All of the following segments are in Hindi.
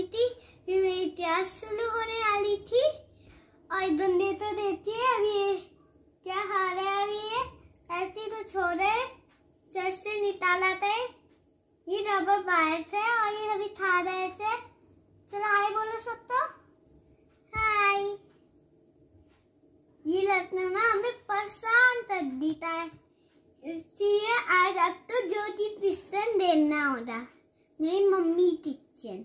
थी, फिर मेरी क्लास शुरू होने वाली थी और डंडे तो देती है। अभी ये क्या खा रहा है? अभी ये ऐसे ही तो छोड़ रहे, चर्च से निकाला था। ये रबर बैंड है और ये अभी खा रहे थे। चलो हाय बोलो सबको, हाय। ये लड़का ना हमें परेशान कर देता है, इसलिए आज अब तो जो चीज किचन देना होगा, मेरी मम्मी किचन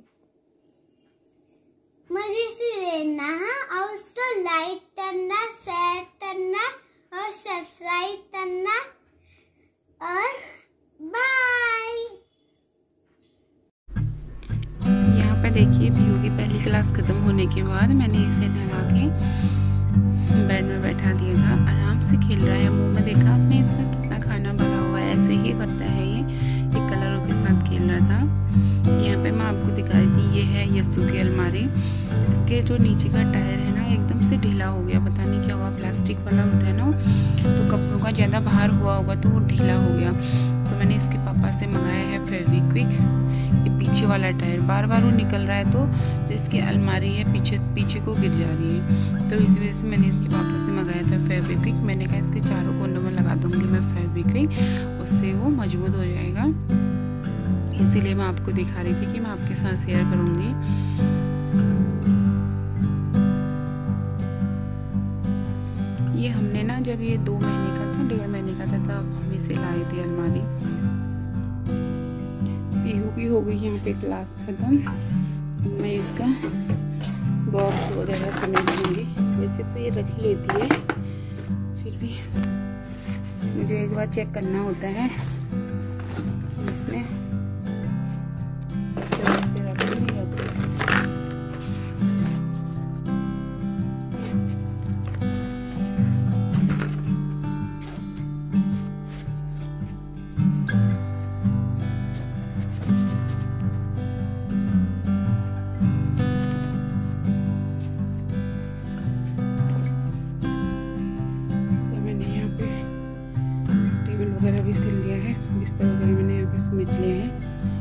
मजे से देना है। और उसको लाइक करना, शेयर करना और सब्सक्राइब करना और बाय। यहाँ पे देखिए पीयू की पहली क्लास खत्म होने के बाद मैंने इसे नहला के बेड में बैठा दिया था। आराम से खेल रहा है, मुंह में देखा आपने इसका कितना खाना भरा हुआ है। ऐसे ही करता है ये कलरों के साथ खेल रहा था। यहाँ पे मैं आपको दिखा रही थी, ये है यस्सू की अलमारी। इसके जो नीचे का टायर है ना एकदम से ढीला हो गया, पता नहीं क्या हुआ। प्लास्टिक वाला होता है ना, तो कपड़ों का ज़्यादा भार हुआ होगा तो वो ढीला हो गया। तो मैंने इसके पापा से मंगाया है फेविक्विक। ये पीछे वाला टायर बार बार वो निकल रहा है, तो जो इसकी अलमारी है पीछे को गिर जा रही है। तो इसी वजह से मैंने इसके पापा से मंगाया था फेविक्विक। मैंने कहा इसके चारों कोनों में लगा दूंगी मैं फेविक्विक, उससे वो मजबूत हो जाएगा। इसीलिए मैं आपको दिखा रही थी कि मैं आपके साथ शेयर करूंगी। ये हमने ना जब ये 2 महीने का था, 1.5 महीने का था, तब हम इसे लाए थे अलमारी। पीहू भी हो गई यहाँ पे क्लास खत्म। मैं इसका बॉक्स वगैरह समेट लूँगी। वैसे तो ये रख ही लेती है, फिर भी मुझे एक बार चेक करना होता है इसमें वगैरह भी सिल लिया है, बिस्तर वगैरह मैंने यहाँ पे समेट लिया है।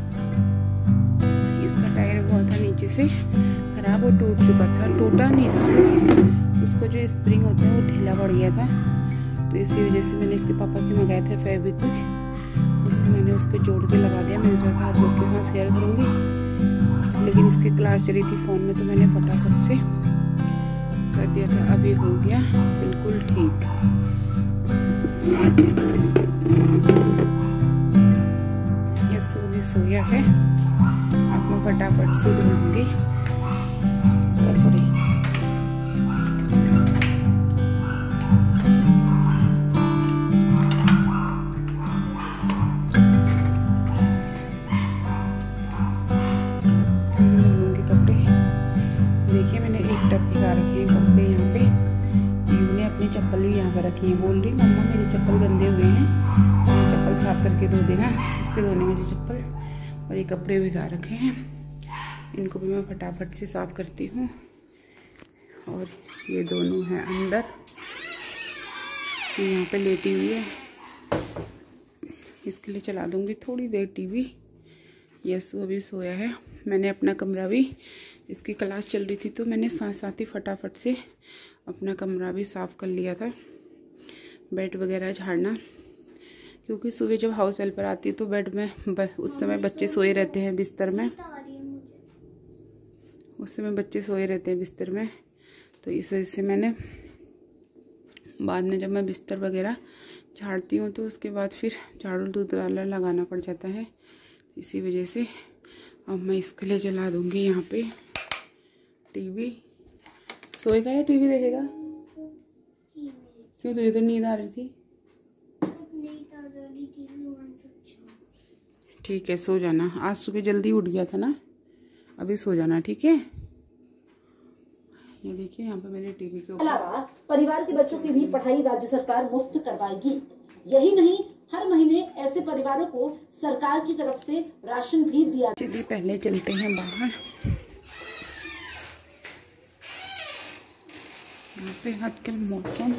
इसका टायर हुआ था नीचे से खराब, वो टूट चुका था। टूटा नहीं था, बस उसको जो स्प्रिंग होता है वो ढीला पड़ गया था। तो इसी वजह से मैंने इसके पापा से मंगाया था फेविक्विक, उससे मैंने उसको जोड़ के लगा दिया। मैंने सोचा आप लोग के साथ शेयर करूँगी, लेकिन इसकी क्लास चली थी फ़ोन में, तो मैंने फटाफट से कर दिया था। अभी हो गया बिल्कुल ठीक। यस्सू भी सोया है, अब मैं फटाफट से धोऊंगी कपड़े। धोऊंगी कपड़े। देखिए मैंने एक टब भिगा रखे हैं कपड़े यहाँ पे। ने अपनी चप्पल भी यहाँ पर रखी है। बोल रही मम्मा मेरे चप्पल गंदे हुए हैं, मेरी चप्पल साफ करके धो देना। इसके धोने में चप्पल और ये कपड़े भिगा रखे हैं, इनको भी मैं फटाफट से साफ करती हूँ। और ये दोनों हैं अंदर, यहाँ पे लेटी हुई है। इसके लिए चला दूँगी थोड़ी देर टीवी। यस्सू अभी सोया है। मैंने अपना कमरा भी, इसकी क्लास चल रही थी तो मैंने साथ साथ ही फटाफट से अपना कमरा भी साफ़ कर लिया था। बेड वगैरह झाड़ना, क्योंकि सुबह जब हाउस हेल्पर आती है तो बेड में उस समय बच्चे सोए रहते हैं बिस्तर में, उस समय बच्चे सोए रहते हैं बिस्तर में। तो इस वजह से मैंने बाद में जब मैं बिस्तर वगैरह झाड़ती हूँ तो उसके बाद फिर झाड़ू दूध वाला लगाना पड़ जाता है। इसी वजह से अब मैं इसके लिए जला दूँगी यहाँ पे टीवी। सोएगा या टीवी देखेगा? क्यों, तुझे तो नींद आ रही थी? ठीक है, सो जाना। आज सुबह जल्दी उठ गया था ना, अभी सो जाना, ठीक है? ये देखिए यहाँ पे मेरे टीवी के ऊपर परिवार के बच्चों की भी पढ़ाई राज्य सरकार मुफ्त करवाएगी। यही नहीं, हर महीने ऐसे परिवारों को सरकार की तरफ से राशन भी दिया। चलिए पहले चलते हैं बाहर। यहाँ पे आजकल मौसम,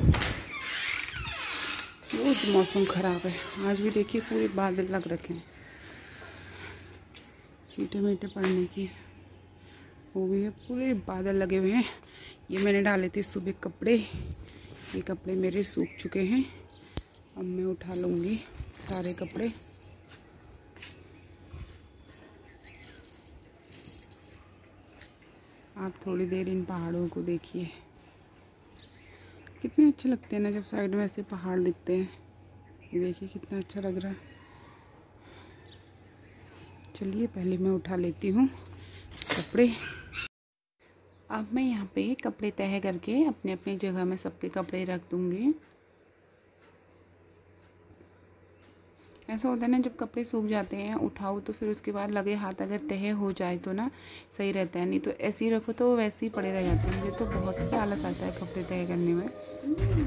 रोज मौसम खराब है। आज भी देखिए पूरे बादल लग रखे हैं, छींटे मीटे पड़ने की। हो गई है, पूरे बादल लगे हुए हैं। ये मैंने डाले थे सुबह कपड़े, ये कपड़े मेरे सूख चुके हैं। अब मैं उठा लूँगी सारे कपड़े। आप थोड़ी देर इन पहाड़ों को देखिए, कितने अच्छे लगते हैं ना जब साइड में ऐसे पहाड़ दिखते हैं। ये देखिए कितना अच्छा लग रहा है। चलिए पहले मैं उठा लेती हूँ कपड़े। अब मैं यहाँ पे कपड़े तह करके अपने अपने जगह में सबके कपड़े रख दूँगी। ऐसा होता है ना जब कपड़े सूख जाते हैं उठाओ तो फिर उसके बाद लगे हाथ अगर तह हो जाए तो ना सही रहता है, नहीं तो ऐसे ही रखो तो वैसे ही पड़े रह जाते हैं। मुझे तो बहुत ही आलस आता है कपड़े तह करने में।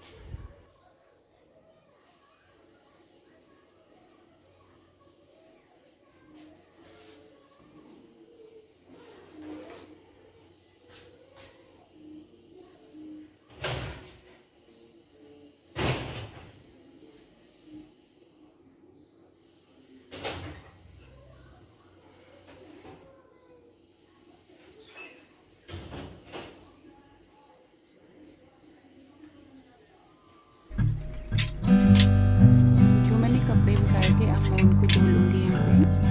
कपड़े बिछाए थे अब मैं उनको धो लूँगी यहाँ पे।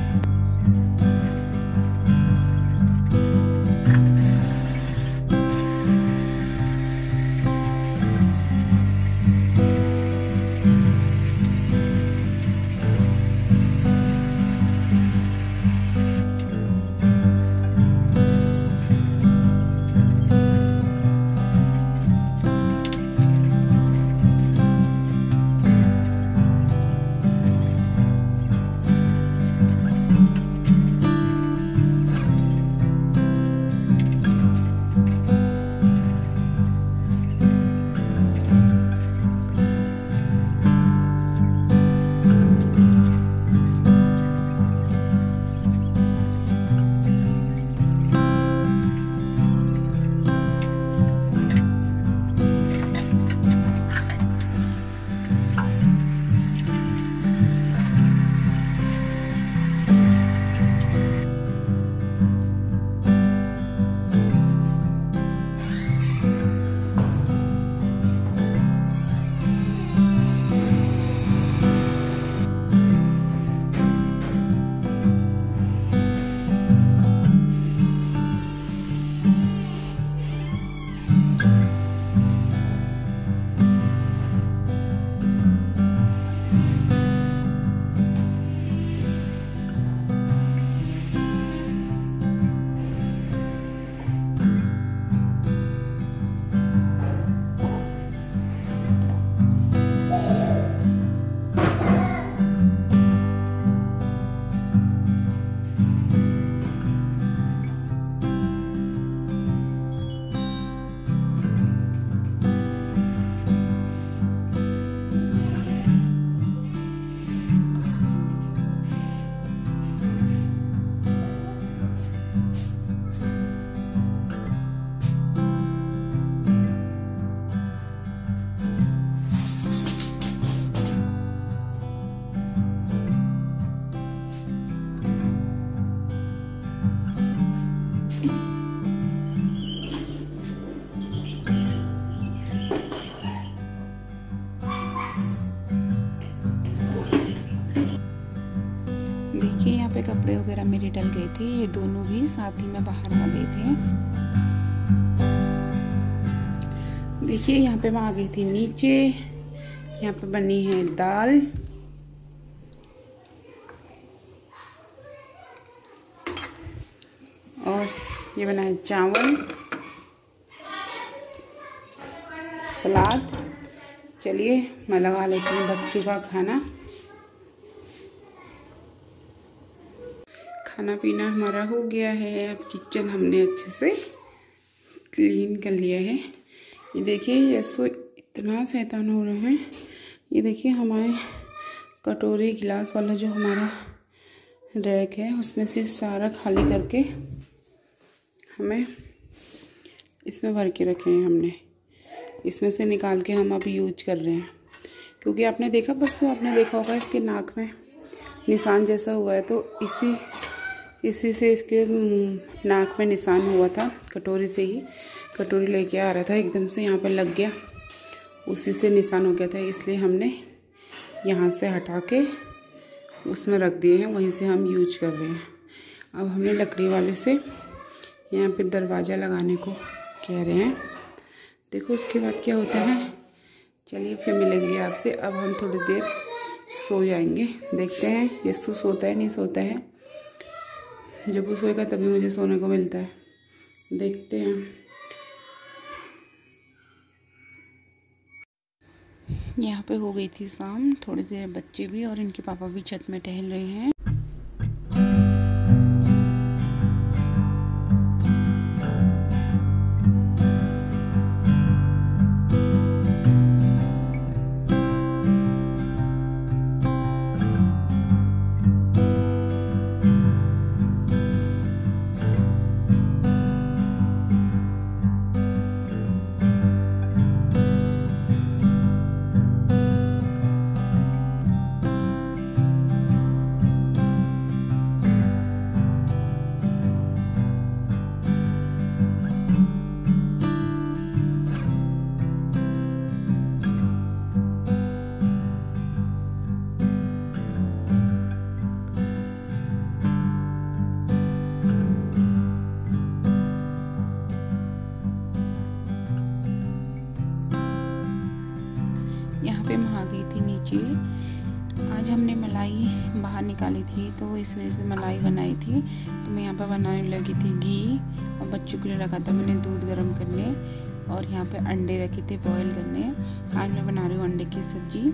देखिए यहाँ पे कपड़े वगैरह मेरे डल गए थे, ये दोनों भी साथ ही में बाहर आ गए थे। देखिए यहाँ पे मैं आ गई थी नीचे, यहाँ पे बनी है दाल, और ये बना है चावल, सलाद। चलिए मैं लगा लेती हूँ बच्चों का खाना। खाना पीना हमारा हो गया है। अब किचन हमने अच्छे से क्लीन कर लिया है। ये देखिए यशो इतना शैतान हो रहा है। ये देखिए हमारे कटोरी गिलास वाला जो हमारा रैक है उसमें से सारा खाली करके हमें इसमें भर के रखे हैं। हमने इसमें से निकाल के हम अभी यूज कर रहे हैं, क्योंकि आपने देखा परसों आपने देखा होगा इसके नाक में निशान जैसा हुआ है, तो इसी इसी से इसके नाक में निशान हुआ था, कटोरी से ही। कटोरी लेके आ रहा था, एकदम से यहाँ पे लग गया, उसी से निशान हो गया था। इसलिए हमने यहाँ से हटा के उसमें रख दिए हैं, वहीं से हम यूज कर रहे हैं। अब हमने लकड़ी वाले से यहाँ पे दरवाज़ा लगाने को कह रहे हैं। देखो उसके बाद क्या होता है। चलिए फिर मिलेंगे आपसे। अब हम थोड़ी देर सो जाएंगे, देखते हैं यस्सु सोता है नहीं सोता है। जब वो सोएगा तभी मुझे सोने को मिलता है, देखते हैं। यहाँ पे हो गई थी शाम, थोड़ी देर बच्चे भी और इनके पापा भी छत में टहल रहे हैं। यहाँ पे मैं आ गई थी नीचे। आज हमने मलाई बाहर निकाली थी, तो इस वजह से मलाई बनाई थी। तो मैं यहाँ पे बनाने लगी थी घी, और बच्चों के लिए रखा था मैंने दूध गर्म करने, और यहाँ पे अंडे रखे थे बॉईल करने। आज मैं बना रही हूँ अंडे की सब्जी।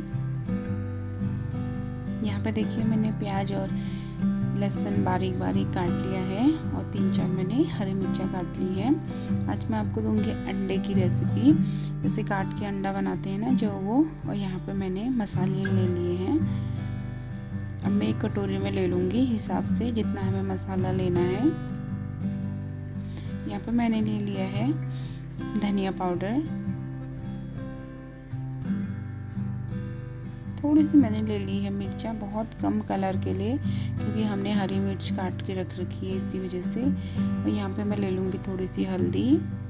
यहाँ पे देखिए मैंने प्याज और लहसुन बारीक बारीक काट लिया है, और 3-4 मैंने हरी मिर्चा काट ली है। आज मैं आपको दूंगी अंडे की रेसिपी, जैसे काट के अंडा बनाते हैं ना जो वो। और यहाँ पे मैंने मसाले ले लिए हैं। अब मैं एक कटोरी में ले लूँगी हिसाब से, जितना हमें मसाला लेना है। यहाँ पे मैंने ले लिया है धनिया पाउडर, थोड़ी सी मैंने ले ली है मिर्चा, बहुत कम कलर के लिए, क्योंकि हमने हरी मिर्च काट के रख रखी है इसी वजह से। और यहाँ पे मैं ले लूँगी थोड़ी सी हल्दी,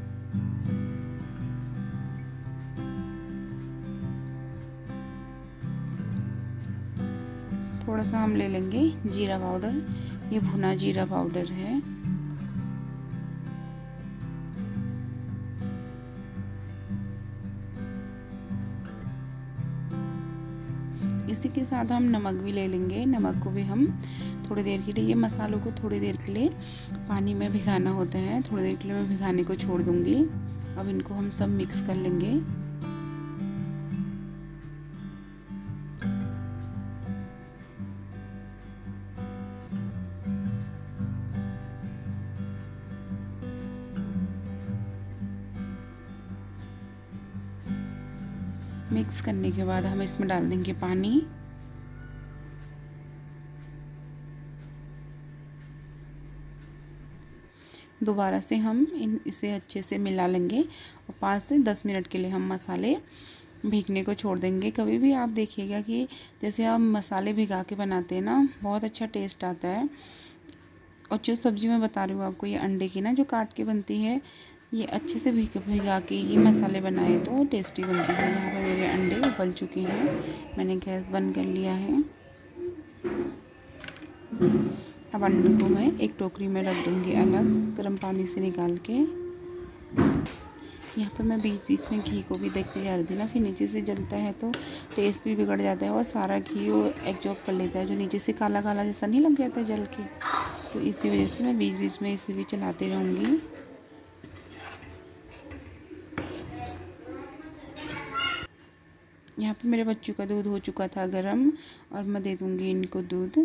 थोड़ा सा हम ले लेंगे जीरा पाउडर, ये भुना जीरा पाउडर है। इसी के साथ हम नमक भी ले लेंगे। नमक को भी हम थोड़ी देर के लिए, ये मसालों को थोड़ी देर के लिए पानी में भिगाना होता है, थोड़ी देर के लिए मैं भिगाने को छोड़ दूंगी। अब इनको हम सब मिक्स कर लेंगे। मिक्स करने के बाद हम इसमें डाल देंगे पानी। दोबारा से हम इसे अच्छे से मिला लेंगे, और 5 से 10 मिनट के लिए हम मसाले भीगने को छोड़ देंगे। कभी भी आप देखिएगा कि जैसे हम मसाले भिगा के बनाते हैं ना, बहुत अच्छा टेस्ट आता है। और जो सब्ज़ी मैं बता रही हूँ आपको, ये अंडे की ना जो काट के बनती है, ये अच्छे से भिगा के ही मसाले बनाए तो टेस्टी बनती है। यहाँ पर मेरे अंडे उबल चुके हैं, मैंने गैस बंद कर लिया है। अब अंडे को मैं एक टोकरी में रख दूँगी अलग, गर्म पानी से निकाल के। यहाँ पर मैं बीच बीच में घी को भी देखते जा रही थी ना, फिर नीचे से जलता है तो टेस्ट भी बिगड़ जाता है, और सारा घी वो एब्जॉर्ब कर लेता है, जो नीचे से काला काला जैसा नहीं लग जाता है जल के। तो इसी वजह से मैं बीच बीच में इसे भी चलाते रहूँगी। यहाँ पे मेरे बच्चों का दूध हो चुका था गरम, और मैं दे दूँगी इनको दूध।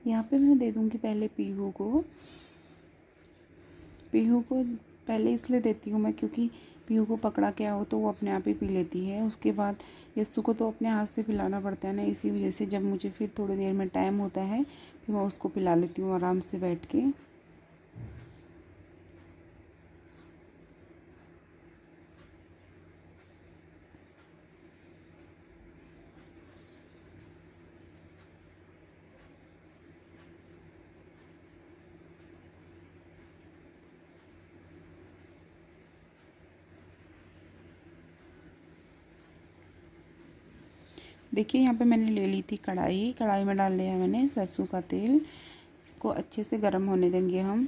यहाँ पे मैं दे दूँगी पहले पीहू को। पीहू को पहले इसलिए देती हूँ मैं क्योंकि पीहू को पकड़ा क्या हो तो वो अपने आप ही पी लेती है। उसके बाद यस्सु को तो अपने हाथ से पिलाना पड़ता है ना, इसी वजह से जब मुझे फिर थोड़ी देर में टाइम होता है फिर मैं उसको पिला लेती हूँ आराम से बैठ के। देखिए यहाँ पे मैंने ले ली थी कढ़ाई। कढ़ाई में डाल दिया मैंने सरसों का तेल। इसको अच्छे से गर्म होने देंगे हम।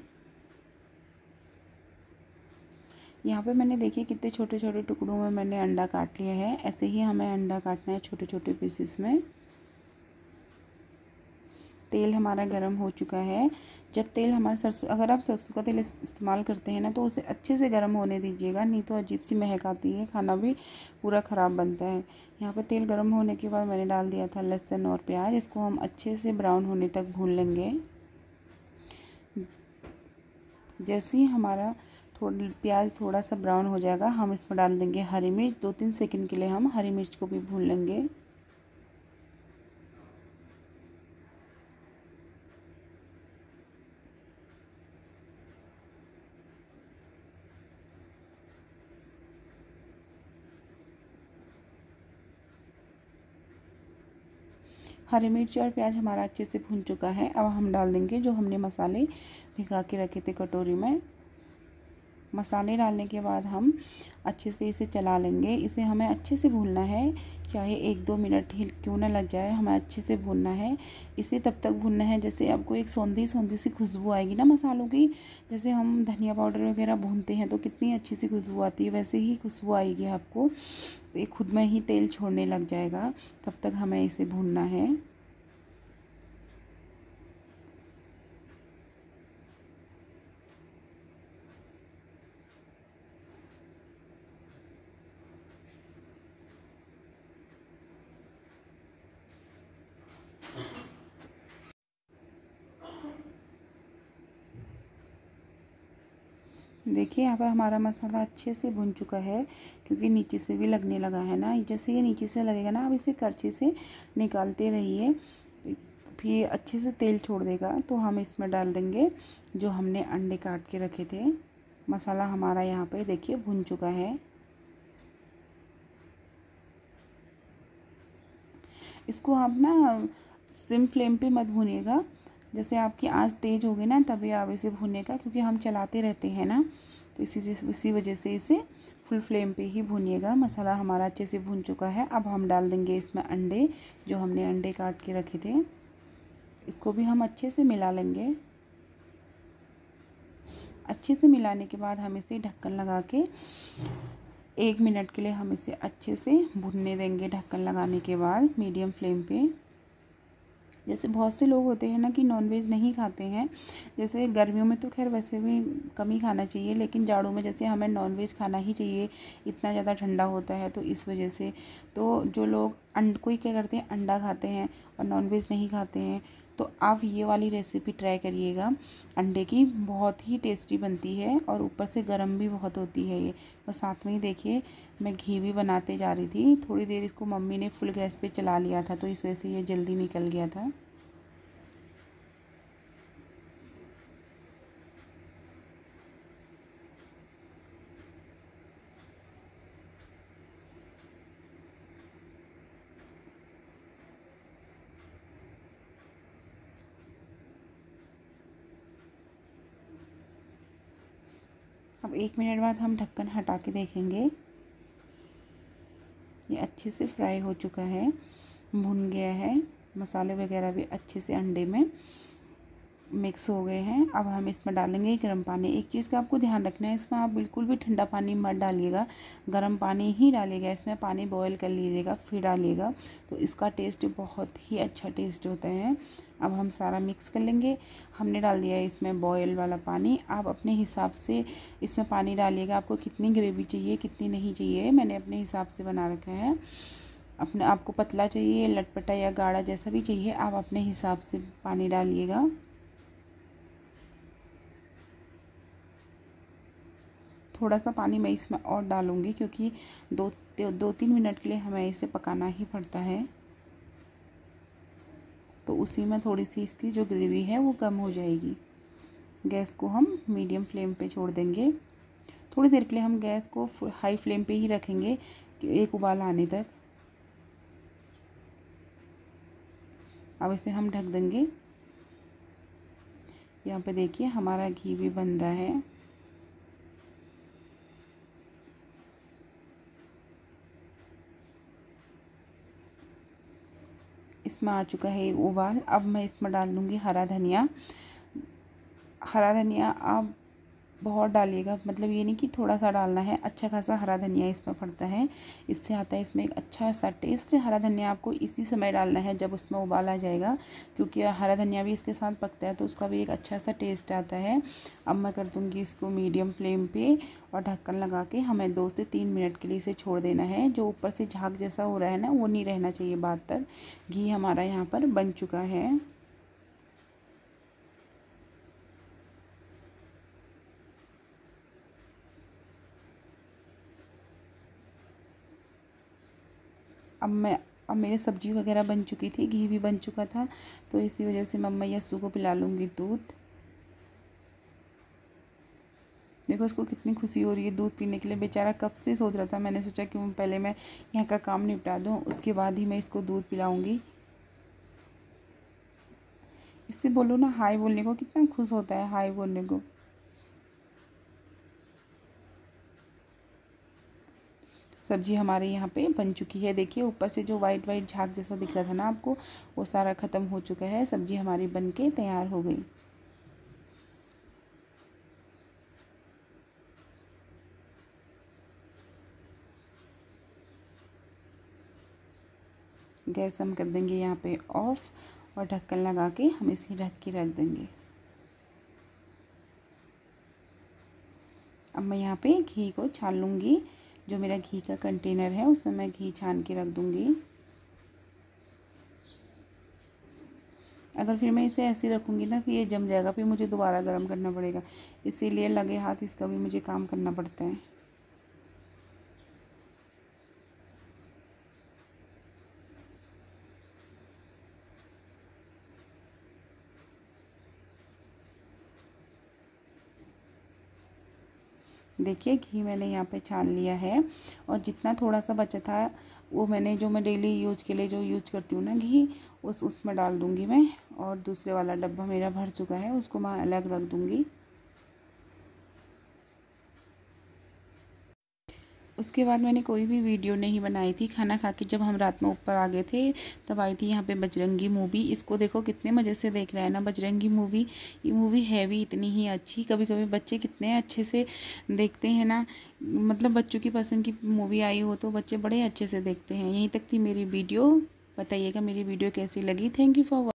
यहाँ पे मैंने देखिए कितने छोटे छोटे टुकड़ों में मैंने अंडा काट लिया है। ऐसे ही हमें अंडा काटना है छोटे छोटे पीसेस में। तेल हमारा गर्म हो चुका है। जब तेल हमारा सरसों, अगर आप सरसों का तेल इस्तेमाल करते हैं ना तो उसे अच्छे से गर्म होने दीजिएगा, नहीं तो अजीब सी महक आती है, खाना भी पूरा ख़राब बनता है। यहाँ पर तेल गर्म होने के बाद मैंने डाल दिया था लहसुन और प्याज। इसको हम अच्छे से ब्राउन होने तक भून लेंगे। जैसे ही हमारा प्याज थोड़ा सा ब्राउन हो जाएगा हम इसमें डाल देंगे हरी मिर्च। 2-3 सेकंड के लिए हम हरी मिर्च को भी भून लेंगे। हरी मिर्च और प्याज हमारा अच्छे से भून चुका है। अब हम डाल देंगे जो हमने मसाले भिगा के रखे थे कटोरी में। मसाले डालने के बाद हम अच्छे से इसे चला लेंगे। इसे हमें अच्छे से भूनना है, चाहे 1-2 मिनट ही क्यों ना लग जाए, हमें अच्छे से भूनना है। इसे तब तक भूनना है जैसे आपको एक सौंधी सौंधी सी खुशबू आएगी ना मसालों की। जैसे हम धनिया पाउडर वगैरह भूनते हैं तो कितनी अच्छी सी खुशबू आती है, वैसे ही खुशबू आएगी आपको। ये खुद में ही तेल छोड़ने लग जाएगा, तब तक हमें इसे भूनना है। देखिए यहाँ पर हमारा मसाला अच्छे से भुन चुका है, क्योंकि नीचे से भी लगने लगा है ना। जैसे ये नीचे से लगेगा ना, आप इसे करछी से निकालते रहिए, फिर अच्छे से तेल छोड़ देगा। तो हम इसमें डाल देंगे जो हमने अंडे काट के रखे थे। मसाला हमारा यहाँ पे देखिए भुन चुका है। इसको आप ना सिम फ्लेम पे मत भूनिएगा। जैसे आपकी आंच तेज़ होगी ना तभी आप इसे भूनिएगा, क्योंकि हम चलाते रहते हैं ना, तो इसी वजह से इसे फुल फ्लेम पे ही भूनिएगा। मसाला हमारा अच्छे से भून चुका है। अब हम डाल देंगे इसमें अंडे, जो हमने अंडे काट के रखे थे। इसको भी हम अच्छे से मिला लेंगे। अच्छे से मिलाने के बाद हम इसे ढक्कन लगा के 1 मिनट के लिए हम इसे अच्छे से भुनने देंगे। ढक्कन लगाने के बाद मीडियम फ्लेम पे। जैसे बहुत से लोग होते हैं ना कि नॉनवेज नहीं खाते हैं, जैसे गर्मियों में तो खैर वैसे भी कम ही खाना चाहिए, लेकिन जाड़ों में जैसे हमें नॉनवेज खाना ही चाहिए, इतना ज़्यादा ठंडा होता है, तो इस वजह से तो जो लोग कोई क्या करते हैं अंडा खाते हैं और नॉनवेज नहीं खाते हैं, तो आप ये वाली रेसिपी ट्राई करिएगा। अंडे की बहुत ही टेस्टी बनती है और ऊपर से गर्म भी बहुत होती है ये। और साथ में ही देखिए मैं घी भी बनाते जा रही थी। थोड़ी देर इसको मम्मी ने फुल गैस पे चला लिया था, तो इस वजह से ये जल्दी निकल गया था। अब 1 मिनट बाद हम ढक्कन हटा के देखेंगे। ये अच्छे से फ्राई हो चुका है, भुन गया है। मसाले वगैरह भी अच्छे से अंडे में मिक्स हो गए हैं। अब हम इसमें डालेंगे गर्म पानी। एक चीज़ का आपको ध्यान रखना है, इसमें आप बिल्कुल भी ठंडा पानी मत डालिएगा, गर्म पानी ही डालिएगा। इसमें पानी बॉयल कर लीजिएगा फिर डालिएगा, तो इसका टेस्ट बहुत ही अच्छा टेस्ट होता है। अब हम सारा मिक्स कर लेंगे। हमने डाल दिया है इसमें बॉयल वाला पानी। आप अपने हिसाब से इसमें पानी डालिएगा, आपको कितनी ग्रेवी चाहिए कितनी नहीं चाहिए, मैंने अपने हिसाब से बना रखा है। अपने आपको पतला चाहिए, लटपटा या गाढ़ा जैसा भी चाहिए, आप अपने हिसाब से पानी डालिएगा। थोड़ा सा पानी मैं इसमें और डालूँगी क्योंकि 2-3 मिनट के लिए हमें इसे पकाना ही पड़ता है। तो उसी में थोड़ी सी इसकी जो ग्रेवी है वो कम हो जाएगी। गैस को हम मीडियम फ्लेम पे छोड़ देंगे। थोड़ी देर के लिए हम गैस को हाई फ्लेम पे ही रखेंगे कि एक उबाल आने तक। अब इसे हम ढक देंगे। यहाँ पे देखिए हमारा घी भी बन रहा है। इसमें आ चुका है एक उबाल। अब मैं इसमें डाल दूँगी हरा धनिया। हरा धनिया आप बहुत डालिएगा, मतलब ये नहीं कि थोड़ा सा डालना है, अच्छा खासा हरा धनिया इसमें पड़ता है। इससे आता है इसमें एक अच्छा सा टेस्ट। हरा धनिया आपको इसी समय डालना है जब उसमें उबाल आ जाएगा, क्योंकि हरा धनिया भी इसके साथ पकता है तो उसका भी एक अच्छा सा टेस्ट आता है। अब मैं कर दूँगी इसको मीडियम फ्लेम पे और ढक्कन लगा के हमें 2 से 3 मिनट के लिए इसे छोड़ देना है। जो ऊपर से झाग जैसा हो रहा है ना, वो नहीं रहना चाहिए बाद तक। घी हमारा यहाँ पर बन चुका है। अब मेरी सब्जी वगैरह बन चुकी थी, घी भी बन चुका था, तो इसी वजह से मम्मा यस्सु को पिला लूँगी दूध। देखो इसको कितनी खुशी हो रही है दूध पीने के लिए। बेचारा कब से सोच रहा था। मैंने सोचा कि पहले मैं यहाँ का काम निपटा दूँ, उसके बाद ही मैं इसको दूध पिलाऊँगी। इससे बोलो ना हाय बोलने को, कितना खुश होता है हाय बोलने को। सब्जी हमारे यहाँ पे बन चुकी है। देखिए ऊपर से जो वाइट वाइट झाग जैसा दिख रहा था ना आपको, वो सारा ख़त्म हो चुका है। सब्जी हमारी बन के तैयार हो गई। गैस हम कर देंगे यहाँ पे ऑफ और ढक्कन लगा के हम इसे ढक के रख देंगे। अब मैं यहाँ पे घी को छान लूँगी। जो मेरा घी का कंटेनर है उसमें मैं घी छान के रख दूँगी। अगर फिर मैं इसे ऐसे रखूँगी ना फिर ये जम जाएगा, फिर मुझे दोबारा गर्म करना पड़ेगा। इसीलिए लगे हाथ इसका भी मुझे काम करना पड़ता है। देखिए घी मैंने यहाँ पे छान लिया है और जितना थोड़ा सा बचा था वो मैंने, जो मैं डेली यूज के लिए जो यूज करती हूँ ना घी, उसमें डाल दूँगी मैं। और दूसरे वाला डब्बा मेरा भर चुका है, उसको मैं अलग रख दूँगी। उसके बाद मैंने कोई भी वीडियो नहीं बनाई थी। खाना खा के जब हम रात में ऊपर आ गए थे तब आई थी यहाँ पे बजरंगी मूवी। इसको देखो कितने मज़े से देख रहे हैं ना बजरंगी मूवी। ये मूवी है भी इतनी ही अच्छी। कभी कभी बच्चे कितने अच्छे से देखते हैं ना, मतलब बच्चों की पसंद की मूवी आई हो तो बच्चे बड़े अच्छे से देखते हैं। यहीं तक थी मेरी वीडियो। बताइएगा मेरी वीडियो कैसी लगी। Thank you for